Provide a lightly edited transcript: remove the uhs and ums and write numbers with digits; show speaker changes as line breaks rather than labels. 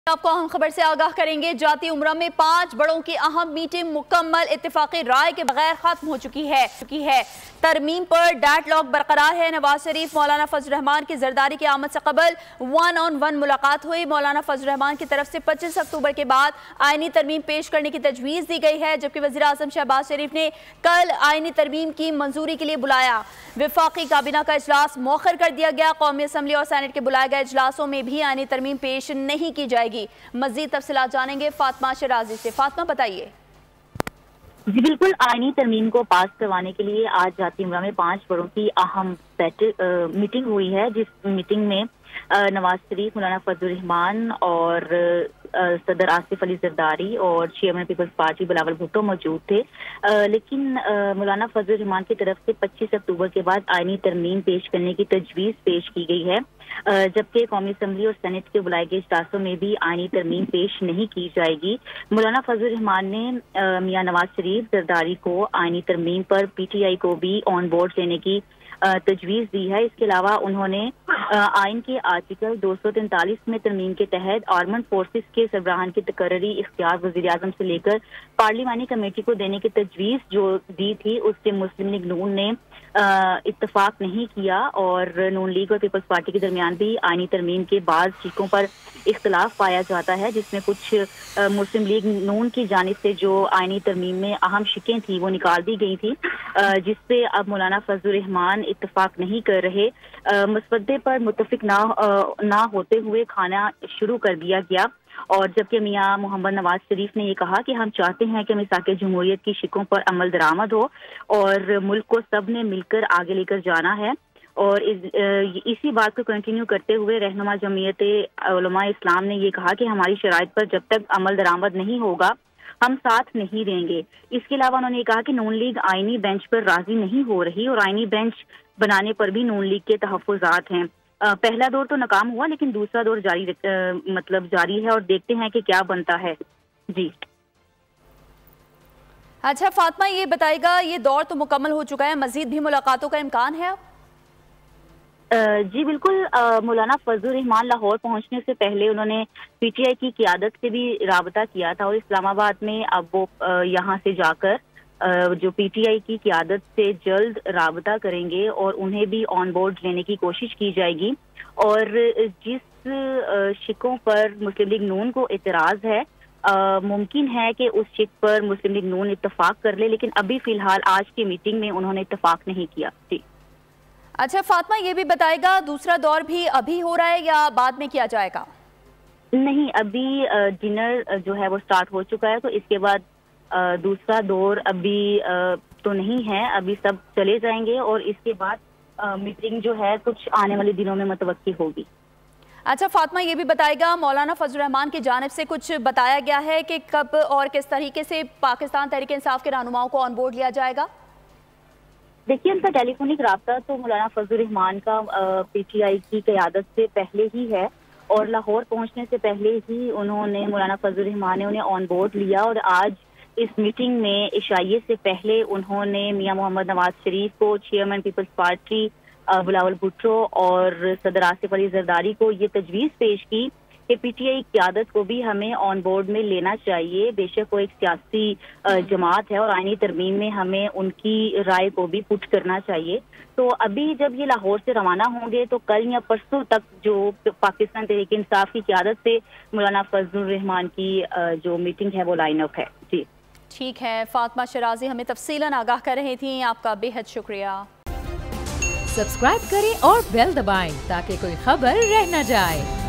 आपको अहम खबर से आगाह करेंगे। जाती उम्रा में 5 बड़ों की अहम मीटिंग मुकम्मल इत्तेफाकी राय के बगैर खत्म हो चुकी है। तरमीम पर डेडलॉक बरकरार है। नवाज शरीफ मौलाना फजल रहमान की जरदारी की आमद से कबल 1-on-1 मुलाकात हुई। मौलाना फजल रहमान की तरफ से 25 अक्टूबर के बाद आईनी तरमीम पेश करने की तजवीज़ दी गई है, जबकि वज़ीर आज़म शहबाज शरीफ ने कल आईनी तरमीम की मंजूरी के लिए बुलाया। वफाकी काबीना का इजलास मौखर कर दिया गया। कौमी असम्बली और सेनेट के बुलाए गए इजलासों में भी आईनी तरमीम पेश नहीं की जाएगी। मज़ीद तफसीलात जानेंगे फातिमा शिराजी से। फातिमा, बताइए।
जी बिल्कुल, आईनी तरमीम को पास करवाने के लिए आज जाती उम्रा में 5 बड़ों की अहम मीटिंग हुई है, जिस मीटिंग में नवाज शरीफ, मौलाना फजल रहमान और सदर आसिफ अली जरदारी और चेयरमैन पीपल्स पार्टी बिलावल भुट्टो मौजूद थे। लेकिन मौलाना फजल रहमान की तरफ से 25 अक्टूबर के बाद आईनी तरमीम पेश करने की तजवीज़ पेश की गई है, जबकि कौमी असम्बली और सेनेट के बुलाए गए इजलासों में भी आईनी तरमीम पेश नहीं की जाएगी। मौलाना फजल रहमान ने मियां नवाज शरीफ जरदारी को आईनी तरमीम पर PTI को भी ऑन बोर्ड लेने की तजवीज़ दी है। इसके अलावा उन्होंने आइन के आर्टिकल 243 में तरमीम के तहत आर्मड फोर्सेस के सरबराहान की तकर्री इख्तियार वज़ीर आज़म से लेकर पार्लिमानी कमेटी को देने की तजवीज़ जो दी थी, उससे मुस्लिम लीग नून ने इत्तफाक नहीं किया और नून लीग और पीपल्स पार्टी के दरमियान भी आईनी तरमीम के बाद शिकों पर इख्तलाफ पाया जाता है, जिसमें कुछ मुस्लिम लीग नून की जानिब से जो आईनी तरमीम में अहम शिकें थी वो निकाल दी गई थी, जिससे अब मौलाना फजल रहमान इत्तफाक नहीं कर रहे। मसवदे पर मुत्तफिक ना होते हुए खाना शुरू कर दिया गया, और जबकि मियां मोहम्मद नवाज शरीफ ने ये कहा कि हम चाहते हैं कि मिसाक़े जमहूरियत की शिकों पर अमल दरामद हो और मुल्क को सब ने मिलकर आगे लेकर जाना है। और इसी बात को कंटिन्यू करते हुए रहनुमा जमीयत उलमा इस्लाम ने ये कहा कि हमारी शराइत पर जब तक अमल दरामद नहीं होगा हम साथ नहीं देंगे। इसके अलावा उन्होंने कहा कि नून लीग आईनी बेंच पर राजी नहीं हो रही और आईनी बेंच बनाने पर भी नून लीग के तहफ़्फ़ुज़ात हैं। पहला दौर तो नाकाम हुआ, लेकिन दूसरा दौर जारी है और देखते हैं कि क्या बनता है। जी
अच्छा फातिमा, ये बताइएगा, ये दौर तो मुकम्मल हो चुका है, मजीद भी मुलाकातों का इम्कान है?
जी बिल्कुल, मौलाना फजल रहमान लाहौर पहुंचने से पहले उन्होंने PTI की क़ियादत से भी राबता किया था और इस्लामाबाद में अब वो यहाँ से जाकर जो PTI की क़ियादत से जल्द राबता करेंगे और उन्हें भी ऑन बोर्ड लेने की कोशिश की जाएगी। और जिस शिकों पर मुस्लिम लीग नून को एतराज़ है, मुमकिन है कि उस शिक पर मुस्लिम लीग नून इत्तफाक कर ले, लेकिन अभी फ़िलहाल आज की मीटिंग में उन्होंने इत्तफाक नहीं किया। जी
अच्छा फातिमा, ये भी बताएगा, दूसरा दौर भी अभी हो रहा है या बाद में किया जाएगा?
नहीं, अभी डिनर जो है वो स्टार्ट हो चुका है, तो इसके बाद दूसरा दौर अभी तो नहीं है, अभी सब चले जाएंगे और इसके बाद मीटिंग जो है कुछ आने वाले दिनों में मुतवक्की होगी।
अच्छा फातिमा, ये भी बताएगा, मौलाना फजल रहमान की जानिब से कुछ बताया गया है कि कब और किस तरीके से पाकिस्तान तहरीक इंसाफ के रहनुमाओं को ऑन बोर्ड लिया जाएगा?
देखिए, उनका टेलीफोनिक राब्ता तो मौलाना फजल रहमान का PTI की क़यादत से पहले ही है और लाहौर पहुंचने से पहले ही उन्होंने मौलाना फजल रहमान ने उन्हें ऑन बोर्ड लिया और आज इस मीटिंग में इशाइये से पहले उन्होंने मियां मोहम्मद नवाज शरीफ को, चेयरमैन पीपल्स पार्टी बिलावल भुट्टो और सदर आसिफ अली जरदारी को ये तजवीज़ पेश की कि PTI क़यादत को भी हमें ऑन बोर्ड में लेना चाहिए। बेशक वो एक सियासी जमात है और आईनी तरमीम में हमें उनकी राय को भी पुट करना चाहिए। तो अभी जब ये लाहौर से रवाना होंगे तो कल या परसों तक जो पाकिस्तान तहरीक इंसाफ की क़यादत से मौलाना फजल रहमान की जो मीटिंग है वो लाइन अप है। जी
ठीक है, फातिमा शिराजी हमें तफसीलन आगाह कर रही थी, आपका बेहद शुक्रिया।
सब्सक्राइब करें और बेल दबाएं ताकि कोई खबर रह न जाए।